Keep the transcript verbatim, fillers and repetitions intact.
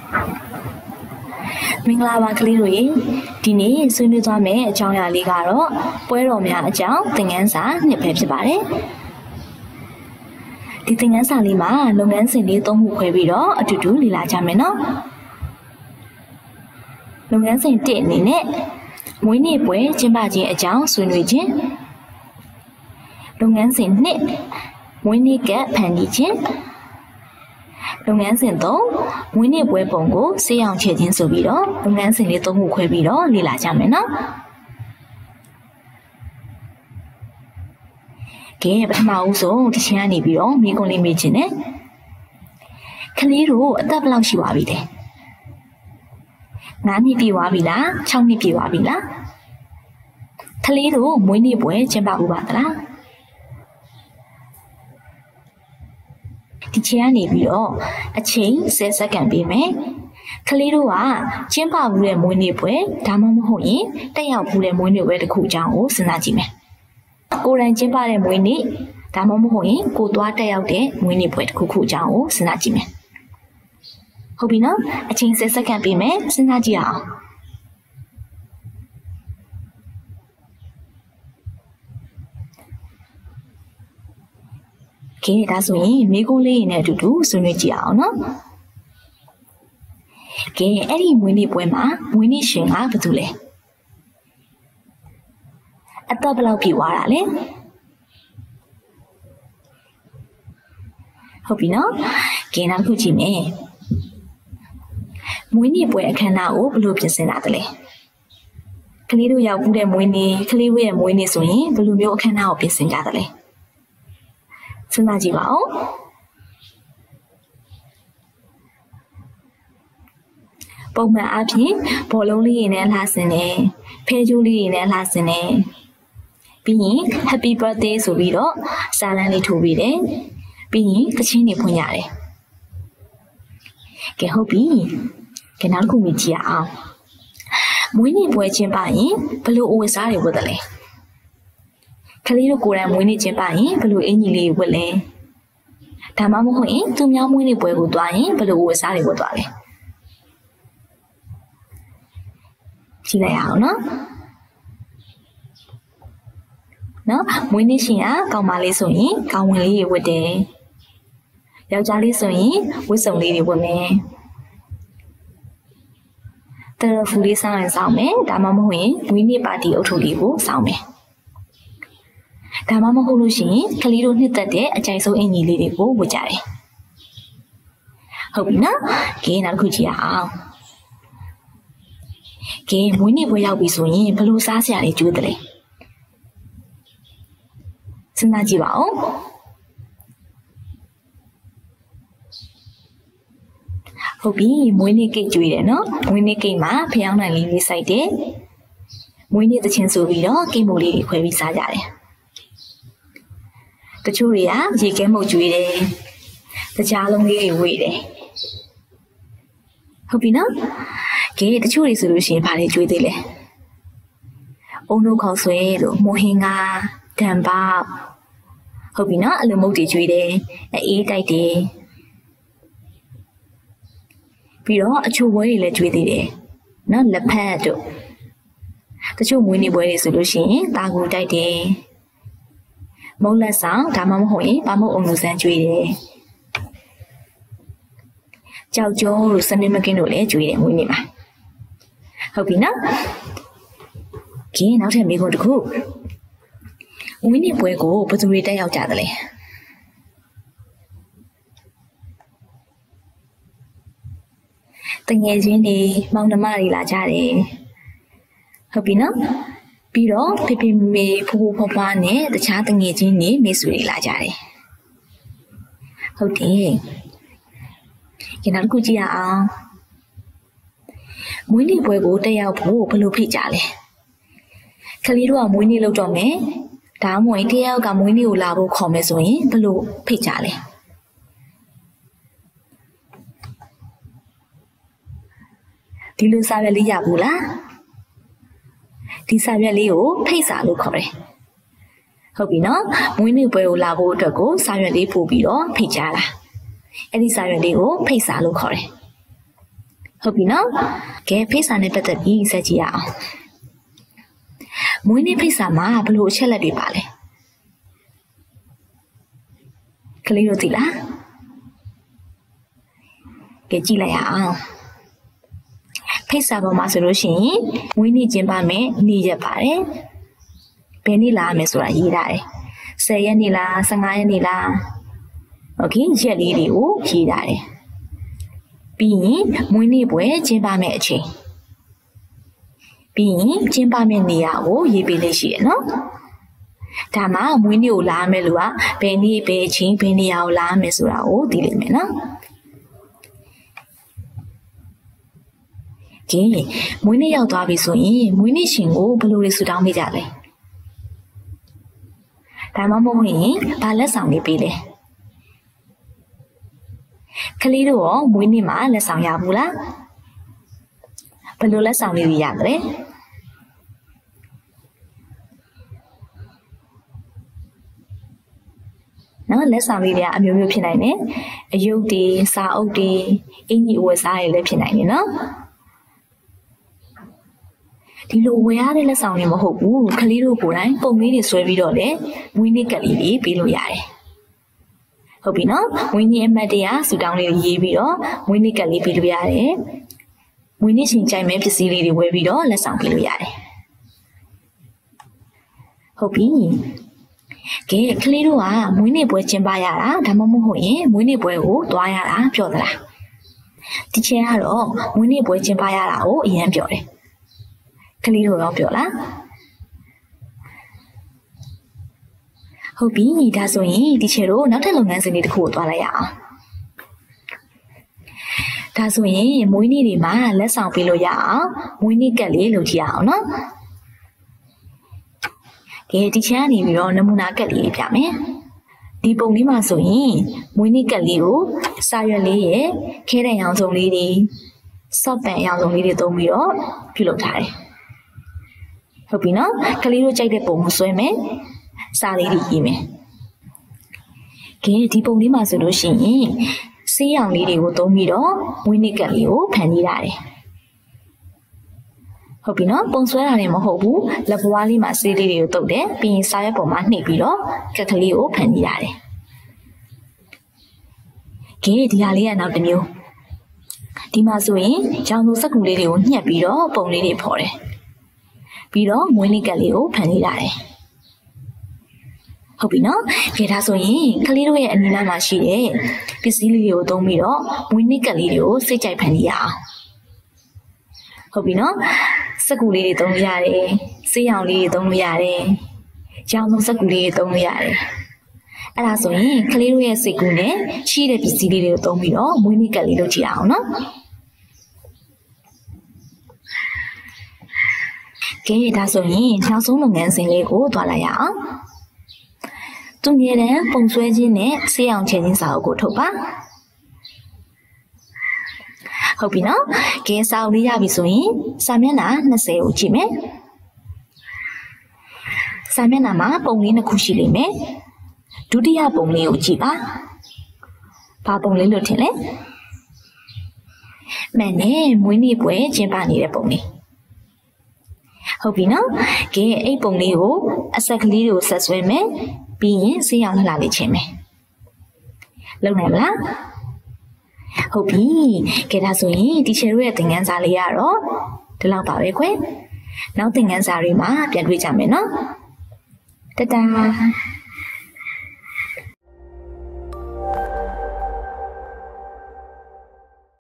မင်္ဂလာပါကလေးတွေဒီနေ့ဆွေးနွေးသွားမယ့်အကြောင်းအရာလေးကတော့ပွဲတော်များအကြောင်းသင်ခန်းစာနှစ်ပဲဖြစ်ပါတယ်ဒီသင်ခန်းစာလေးမှာလုပ်ငန်းစဉ်လေးသုံးခုခွဲပြီးတော့အတူတူလေ့လာကြမယ်နော်လုပ်ငန်းစဉ်တစ်အနေနဲ့မွေးနေ့ပွဲကျင်းပခြင်းအကြောင်းဆွေးနွေးခြင်းလုပ်ငန်းစဉ်နှစ်မွေးနေ့ကဖန်တီးခြင်းလုပ်ငန်းစဉ်သုံးမွေးနေ့ပွဲပုံကိုစေးအောင်ချဲ့ခြင်းဆိုပြီးတော့လုပ်ငန်းစဉ်လေးသုံးခုခွဲပြီးတော့လေ့လာကြမယ်နော်ကဲပထမဦးဆုံးတစ်ချင်ကနေပြီးတော့မိကုံးလေးမေးခြင်းနဲ့ကလေးတို့အသက်ဘယ်လောက်ရှိပါပြီလဲငါးနှစ်ပြည့်သွားပြီလားခြောက်နှစ်ပြည့်သွားပြီလားကလေးတို့မွေးနေ့ပွဲကျင်းပဦးပါသလားဒီချိန်ကနေပြီးတော့အချိန်ဆယ်စက္ကန့်ပေးမယ်ကလေးတို့ကကျင်းပဘူးတဲ့မွေးနေ့ပွဲဒါမှမဟုတ်ရင်တက်ရောက်ဘူးတဲ့မွေးနေ့ပွဲတစ်ခုအကြောင်းကိုစဉ်းစားကြည့်မယ်ကိုယ်တိုင်ကျင်းပတဲ့မွေးနေ့ဒါမှမဟုတ်ရင်ကိုသွားတက်ရောက်တဲ့မွေးနေ့ပွဲတစ်ခုခုအကြောင်းကိုစဉ်းစားကြည့်မယ်ဟုတ်ပြီနော်အချိန်ဆယ်စက္ကန့်ပေးမယ်စဉ်းစားကြည့်အောင်ကဲဒါဆိုရင်မိကုံးလေးနဲ့အတူတူဆွေးနွေးကြည့်အောင်နော်ကဲအဲ့ဒီမွေးနေ့ပွဲမှာမွေးနေ့ရှင်ကဘာတူလဲအသက်ဘယ်လောက်ပြည့်သွားတာလဲဟုတ်ပြီနော်ကဲနောက်ခုကြည့်မယ်မွေးနေ့ပွဲအခမ်းအနားကိုဘယ်လိုပြင်ဆင်တာလဲကလေးတို့ရောက်ဘူးတဲ့မွေးနေ့ကလေးရဲ့မွေးနေ့ဆိုရင်ဘယ်လိုမျိုးအခမ်းအနားကိုပြင်ဆင်ကြသလဲစဉ်းစားကြည့်ပါဦးပုံမှန်အားဖြင့်ဘောလုံးလေးတွေနဲ့လှဆင်တယ်ဖဲကြိုးလေးတွေနဲ့လှဆင်တယ်ပြီးရင် Happy Birthday ဆိုပြီးတော့စာလမ်းလေးထိုးပေးတယ်ပြီးရင်သချင်းတွေဖွင့်ရတယ်ကဲဟုတ်ပြီကဲနောက်တစ်ခုမြင်ကြည့်အောင်မွေးနေ့ပွဲကျင်းပရင်ဘယ်လိုအဝတ်စားတွေဝတ်တယ်လဲကလေးတို့ကိုယ်တိုင်မွေးနေ့ကျင်းပရင်ဘယ်လိုအင်ကြီးလေးဝတ်လဲဒါမှမဟုတ်ရင်သူများမွေးနေ့ပွဲကိုသွားရင်ဘယ်လိုဝတ်စားတွေဝတ်သွားလဲကြည့်လိုက်အောင်နော်နော်မွေးနေ့ရှင်ကကောင်မလေးဆိုရင်ကောင်ဝင်လေးတွေဝတ်တယ်ယောက်ျားလေးဆိုရင်ဝတ်စုံလေးတွေဝတ်မယ်တရဖူလေးစောင်းရင်စောင်းမယ်ဒါမှမဟုတ်ရင်မွေးနေ့ပါတီအုပ်ထုပ်လေးကိုစောင်းမယ်ဒါမှမဟုတ်လို့ရှိရင်ကလေးတို့နှစ်သက်တဲ့အကြိုက်ဆုံးအင်ကြီးလေးတွေကိုဝတ်ကြတယ်ဟုတ်ပြီနော်ကဲနောက်တစ်ခုကြည့်အောင်ကဲမွေးနေ့ပွဲရောက်ပြီဆိုရင်ဘယ်လိုစားစရာတွေကျွေးတယ်လဲစဉ်းစားကြည့်ပါဦးဟုတ်ပြီမွေးနေ့ကိတ်ကျွေးတယ်နော်မွေးနေ့ကိတ်မှာဖျောင်းနိုင်လေးလေးစိုက်တယ်မွေးနေ့သချင်းဆိုပြီးတော့ကိတ်မိုးလေးတွေခွဲပြီးစားကြတယ်တချို့တွေကရေခဲမှုတ်ကျွေးတယ်တခြားလုံးလေးတွေဝေးတယ်ဟုတ်ပြီနော်ကဲတချို့တွေဆိုလို့ရှိရင်ဘာတွေကျွေးသေးလဲအုံတို့ခေါက်ဆွဲတို့မိုဟင်ကဒံပေါက်ဟုတ်ပြီနော်အလိုမုတ်တွေကျွေးတယ်အေးတိုက်တယ်ပြီးတော့အချို့ဘွဲတွေလည်းကျွေးသေးတယ်နော်လက်ဖက်တို့တချို့မွေးနေ့ပွဲတွေဆိုလို့ရှိရင်တာကူတိုက်တယ်မုံလက်ဆောင်ဒါမှမဟုတ်ရင်ဗမုတ်အုံလူစမ်းကျွေးတယ်ကြောက်ကြောတို့စနေမကင်းတို့လည်းကျွေးတယ်မွေးနေ့မှာဟုတ်ပြီနော်ကဲနောက်ထပ်မေးခွန်းတစ်ခုမွေးနေ့ပွဲကိုဘယ်သူတွေတက်ရောက်ကြသလဲတငယ်ချင်းတွေမောင်နှမတွေလာကြတယ်ဟုတ်ပြီနော်ပြီးတော့ဖေဖေမေဖူဖူဖွားဖွားနဲ့တခြားတငယ်ချင်းတွေမိတ်ဆွေတွေလာကြတယ်ဟုတ်တယ်ကဲနောက်တစ်ခုကြည့်ရအောင်မွေးနေ့ပွဲကိုတက်ရောက်ဖို့ဘယ်လိုဖိတ်ကြလဲကလေးတို့ကမွေးနေ့လုပ်တော့မယ်ဒါမှမဟုတ်တယောက်ကမွေးနေ့ကိုလာဖို့ခေါ်မယ်ဆိုရင်ဘယ်လိုဖိတ်ကြလဲဒီလိုစာရွက်လေးရဘူးလားဒီစာရွက်လေးကိုဖိတ်စာလို့ခေါ်တယ်ဟုတ်ပြီနော်မွေးနေ့ပွဲကိုလာဖို့အတွက်ကိုစာရွက်လေးပို့ပြီးတော့ဖိတ်ကြတာအဲ့ဒီစာရွက်လေးကိုဖိတ်စာလို့ခေါ်တယ်ဟုတ်ပြီနော်ကဲဖိတ်စာနဲ့ပတ်သက်ပြီးဆက်ကြည့်ရအောင်မွေးနေ့ဖိတ်စာမှာဘယ်လိုအချက်လက်တွေပါလဲကလေးတို့သိလားကဲကြည့်လိုက်ရအောင်ဖိတ်စာပေါ်မှာဆိုလို့ရှိရင်မွေးနေ့ကျင်းပမယ်နေ့ရက်ပါတယ်ဘယ်နေ့လာမယ်ဆိုတာရေးထားတယ်ဆယ်ရက်နေ့လားဆယ့်ငါးရက်နေ့လားโอเคရက်လေးတွေကိုရေးထားတယ်ပြီးရင်မွေးနေ့ပွဲကျင်းပမယ်အချိန်ပြီးရင်ကျင်းပမယ့်နေရာကိုရေးပေးလေးရှိရနော်ဒါမှမွေးနေ့ကိုလာမယ်လို့ကဘယ်နေ့ဘယ်အချိန်ဘယ်နေရာကိုလာမယ်ဆိုတာကိုသိလိမ့်မယ်နော်ကဲမွေးနေ့ရောက်သွားပြီဆိုရင်မွေးနေ့ရှင်ကိုဘယ်လိုလဲဆူတောင်းပေးကြလဲဒါမှမဟုတ်ရင်ဘာလက်ဆောင်လေးပေးလဲကလေးတို့ရောမွေးနေ့မှာလက်ဆောင်ရဘူးလားဘယ်လိုလက်ဆောင်လေးတွေရလဲနော်လက်ဆောင်လေးတွေကအမျိုးမျိုးဖြစ်နိုင်တယ်အယုတ်တွေစာအုပ်တွေအင်ကြီးအဝတ်စားတွေလည်းဖြစ်နိုင်တယ်နော်ဒီလိုဝယ်ရတဲ့လက်ဆောင်တွေမဟုတ်ဘူးကလေးတို့ကိုယ်တိုင်ပုံလေးတွေဆွဲပြီးတော့လေမွေးနေ့ကလေးတွေပေးလို့ရတယ်ဟုတ်ပြီနော်မွေးနေ့အမှတ်တရဆူတောင်းလေးရေးပြီးတော့မွေးနေ့ကလေးပေးလို့ရတယ်မွေးနေ့ရှင်ကြိုင်မဲ့ပစ္စည်းလေးတွေဝယ်ပြီးတော့လက်ဆောင်ပေးလို့ရတယ်ဟုတ်ပြီကဲကလေးတို့ကမွေးနေ့ပွဲကျင်းပရတာဒါမှမဟုတ်ရင်မွေးနေ့ပွဲကိုသွားရတာပြောသလားဒီချိန်ကတော့မွေးနေ့ပွဲကျင်းပရတာကိုအရင်ပြောတယ်ကလေးတို့တော့ပြောလားဟုတ်ပြီဒါဆိုရင်ဒီချေတို့နောက်ထပ်လုပ်ငန်းစဉ်လေးတစ်ခုကိုသွားလိုက်ရအောင်ဒါဆိုရင်မွေးနေ့တွေမှာလက်ဆောင်ပေးလို့ရအောင်မွေးနေ့ကတ်လေးလုပ်ကြည့်အောင်နော်ကဲဒီချေကနေပြီးတော့နမူနာကတ်လေးပြမယ်ဒီပုံလေးမှာဆိုရင်မွေးနေ့ကတ်လေးကိုစာရွက်လေးရဲ့ခဲတဲ့ရောင်စုံလေးတွေစော့ပန်ရောင်စုံလေးတွေသုံးပြီးတော့ပြုလုပ်ထားတယ်ဟုတ်ပြီနော်ကလေးတို့ကြိုက်တဲ့ပုံကိုဆွဲမယ်စာလေးတွေရေးမယ်ကဲဒီပုံလေးမှာဆိုလို့ရှိရင်ဆေးရောင်လေးတွေကိုသုံးပြီးတော့မွေးနေ့ကတ်လေးကိုဖန်တီးထားတယ်ဟုတ်ပြီနော်ပုံဆွဲတာလည်းမဟုတ်ဘူးလက်ပွားလေးမှာဆေးလေးတွေကိုတုပ်တယ်ပြီးရင်စာရွက်ပေါ်မှာနှိပ်ပြီးတော့ကတ်ကလေးကိုဖန်တီးထားတယ်ကဲဒီဟာလေးကနောက်တစ်မျိုးဒီမှာဆိုရင်ရောင်စုံစက္ကူလေးတွေကိုညှက်ပြီးတော့ပုံလေးတွေဖော်တယ်ပြီးတော့မွေးနေ့ကတ်လေးကိုဖန်တီးထားတယ်ဟုတ်ပြီနော်ကဲဒါဆိုရင်ကလေးတို့ရဲ့အနီးနားမှာရှိတဲ့ပစ္စည်းလေးတွေကိုသုံးပြီးတော့မွေးနေ့ကတ်လေးတွေကိုစိတ်ကြိုက်ဖန်တီးရအောင်ဟုတ်ပြီနော်စက္ကူလေးတွေသုံးလို့ရတယ်ဆေးရောင်လေးတွေသုံးလို့ရတယ်ရောင်စုံစက္ကူလေးတွေသုံးလို့ရတယ်အဲ့ဒါဆိုရင်ကလေးတို့ရဲ့စိတ်ကူးနဲ့ရှိတဲ့ပစ္စည်းလေးတွေကိုသုံးပြီးတော့မွေးနေ့ကတ်လေးလုပ်ကြည့်အောင်နော်ကဲဒါဆိုရင်နောက်ဆုံးလုပ်ငန်းစဉ်လေးကိုသွားလိုက်ရအောင်သူငယ်တန်းပုံဆွဲခြင်းနဲ့ဆေးအောင်ချဲခြင်းစာအုပ်ကိုထုတ်ပါဟုတ်ပြီနော်ကဲစာအုပ်လေးရပြီဆိုရင်စာမျက်နှာနှစ်ဆယ်ကိုကြည့်မယ်စာမျက်နှာမှာပုံလေးနှစ်ခုရှိလိမ့်မယ်ဒုတိယပုံလေးကိုကြည့်ပါဘာပုံလေးလို့ထင်လဲမှန်တယ်မွေးနေ့ပွဲကျင်းပနေတဲ့ပုံလေးဟုတ်ပြီနော်ကဲအဲ့ပုံလေးကိုအဆက်ကလေးကိုဆက်ဆွဲမယ်ပြီးရင်ဆေးရောင်လှလှလေးချင်းမယ်လုံနိုင်မလားဟုတ်ပြီကဲဒါဆိုရင်တီချာတို့ရဲ့သင်ခန်းစာလေးရတော့ဒီလောက်ပါပဲခွဲနောက်သင်ခန်းစာတွေမှာပြန်တွေ့ကြမယ်နော်တတား